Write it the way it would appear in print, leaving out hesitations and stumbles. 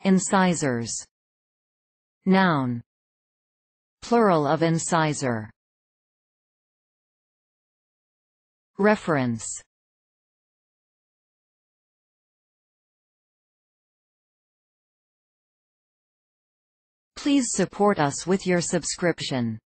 Incisors. Noun. Plural of incisor. Reference. Please support us with your subscription.